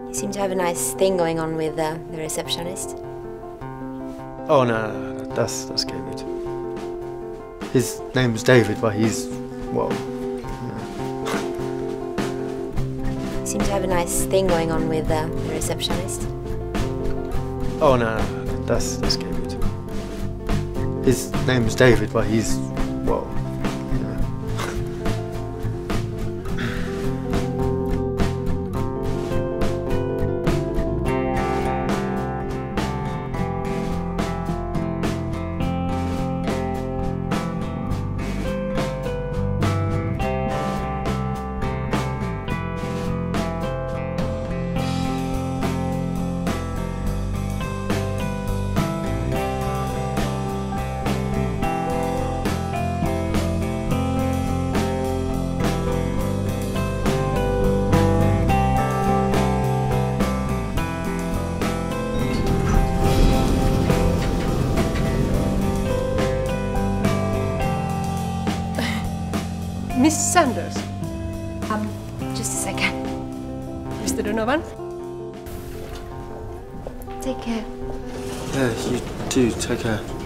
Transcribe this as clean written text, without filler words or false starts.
You seem to have a nice thing going on with the receptionist. Oh no, that's David. His name's David, but he's, well, You seem to have a nice thing going on with the receptionist. oh no, that's David. His name's David, but he's, well, Miss Sanders. Just a second. Mr. Donovan. Take care. yeah, you do, take care.